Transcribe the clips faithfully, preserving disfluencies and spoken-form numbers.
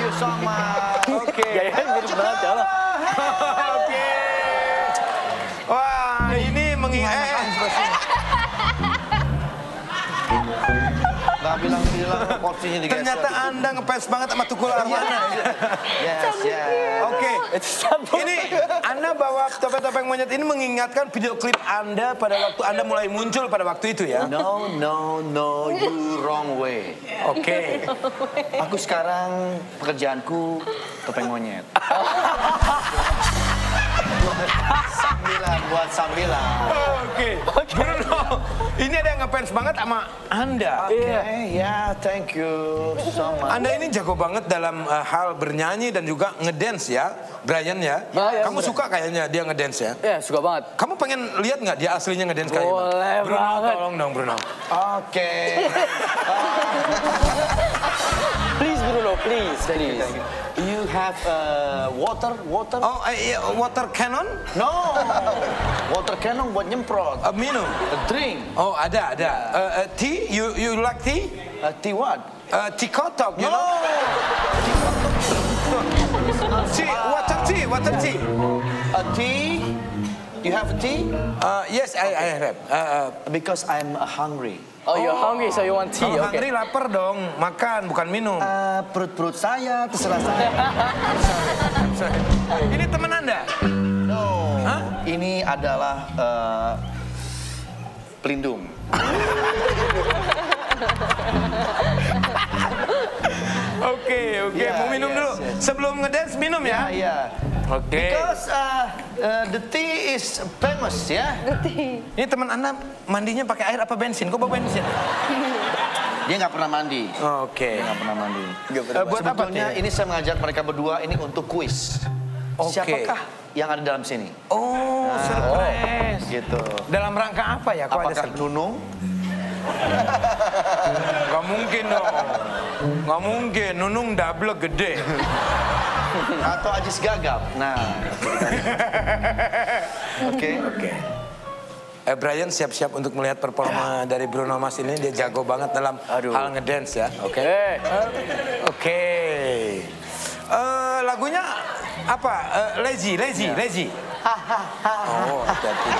you so much. Oke. Okay. Gaya mirip banget ya Allah. Oke. Wah, ini mengingat. Nggak bilang-bilang porsinya digeser. Ternyata Anda ngefans banget sama Tukul Arwana. Yes, yes. Oke. Ini Anda bawa topeng-topeng monyet ini mengingatkan video klip Anda pada waktu Anda mulai muncul pada waktu itu ya? No, no, no, you wrong way. Oke. Aku sekarang pekerjaanku topeng monyet. Sambilan buat sambilan. Oke. Bruno, ini ada yang ngefans banget sama Anda. Oke, okay, ya, thank you so much. Anda ini jago banget dalam uh, hal bernyanyi dan juga ngedance ya, Brian ya. Ah, ya Kamu bener. suka kayaknya dia ngedance ya? Ya, suka banget. Kamu pengen lihat nggak dia aslinya ngedance kayak gimana? Boleh Bruno, banget. tolong dong Bruno. Oke. Please Bruno, please, please. You have uh, water, water? Oh, uh, yeah, water cannon? No, water cannon buat nyemprot. Uh, minum. A drink. Oh, ada, ada. Uh, uh, tea? You you like tea? Uh, tea what? Uh, tea kotok, you No. know? Tea, water tea, water tea. A tea? You have a tea? Uh, yes, I, I have. Uh, uh, Because I'm uh, hungry. Oh, you're hungry, so you want tea, Kalau okay. hungry lapar dong, makan bukan minum. Uh, perut-perut saya terserah saya. Ini teman Anda? No. Hah? Ini adalah uh, pelindung. Oke, oke. Yeah, Mau minum yes, dulu. yes. Sebelum ngedance minum ya? Ya, ya. Oke. Because uh, uh, the tea is famous, ya. Ini teman Anda mandinya pakai air apa bensin? Kok bawa bensin? Dia nggak pernah mandi. Oke. Dia nggak pernah mandi. Eh, buat apa Sebetulnya nih? ini saya mengajak mereka berdua ini untuk kuis. Oke. Siapakah yang ada dalam sini? Oh, surprise. Gitu. Dalam rangka apa ya? Kok ada Apakah surprise? Nunung? Gak mungkin dong. Gak mungkin. Nunung double gede. Atau Ajis Gagap? Nah. Oke. Oke. Eh, Brian siap-siap untuk melihat performa dari Bruno Mars ini. Dia jago banget dalam Aduh. hal ngedance ya. Oke. Eh, Oke. Eh, lagunya apa? Eh, lazy, lazy, lazy. Oh, hati-hati.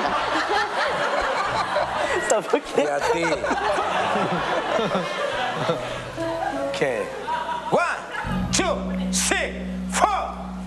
stop, okay. Hati-hati. Oke. One, two, three, four.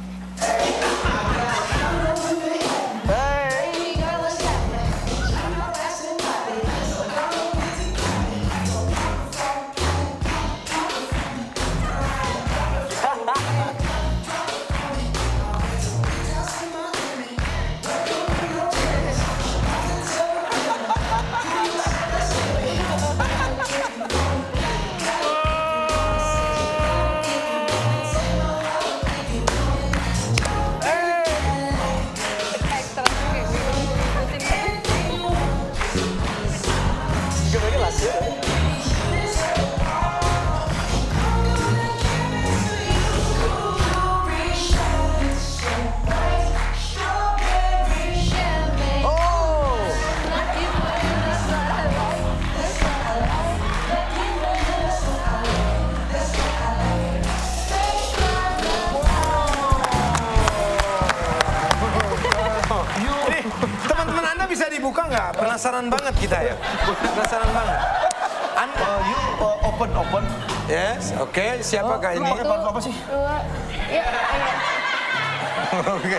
Teman-teman Anda bisa dibuka nggak? Penasaran banget kita ya. Penasaran banget. Anda, Uh, you uh, open, open. yes, oke. Okay. Siapakah ini? Pakai parfum apa sih? Dua, ya, ayo. Oke.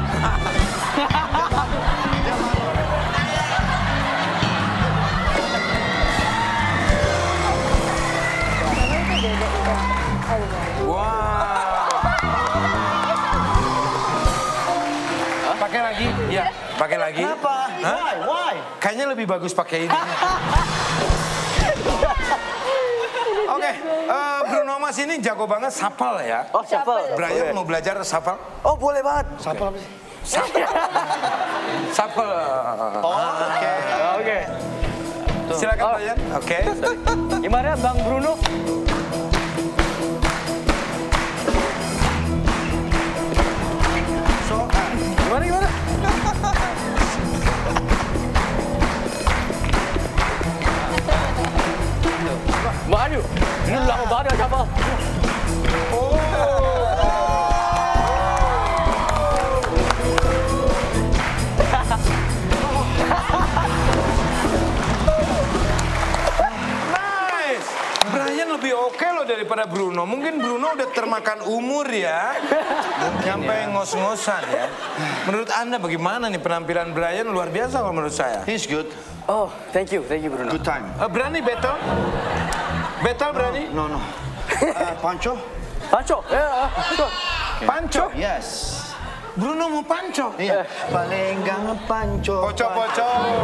Wow. Pakai lagi? Ya, pakai lagi. Kenapa? Hah? Why? Why? Kayaknya lebih bagus pakai ini. Oke, eh, Bruno Mars ini jago banget sapal ya. Oh, siapa? Brian mau belajar sapal? Oh, boleh banget. Siapa apa sih? Sapal. Oh, oke. Oke. Silakan Oh. Brian. Oke. Gimana Bang Bruno? So, uh, Gimana gimana? Mbak Ayu, ini lama banget ya siapa? Oh, Bruno. Mungkin Bruno udah termakan umur ya. Sampai ngos-ngosan ya. Menurut Anda bagaimana nih penampilan Brian? Luar biasa kalau menurut saya. He's good. Oh, thank you, thank you Bruno. Good time. Uh, berani battle? Battle berani? No, no. Uh, Pancho? Pancho, ya, Pancho. Panco? Yes. Bruno mau panco? Iya. Palenggang Pancho. Poco-poco.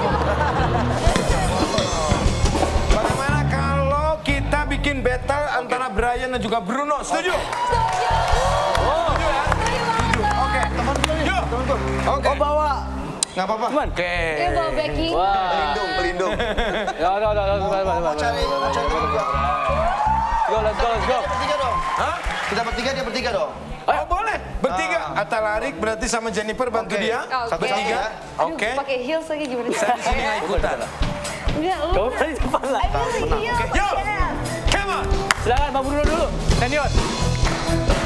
Bagaimana kalau kita bikin battle antara Brian dan juga Bruno? Setuju? Setuju. Oh, setuju ya? Setuju. Oke. Teman gue nih. Yuk. Teman gue. Oke. Oh, bawa. Nggak apa-apa. Teman. Oke. Dia bawa backing. Wah. Pelindung, pelindung. Ya, udah, udah, udah, Mau, udah, mau cari, mau cari juga. Go, let's go, let's go. Kita bertiga dong. Hah? Kita bertiga, dia bertiga dong. Oh boleh, bertiga. Atta Larik berarti sama Jennifer bantu Oke. dia. Oke. Bertiga. Aduh, Oke. pakai heels lagi gimana sih? Saya di sini nggak ikutan. Enggak, lu. Kamu tadi depan lah. Ayo, heels. Yo, come on. Silakan Bang Bruno dulu, senior.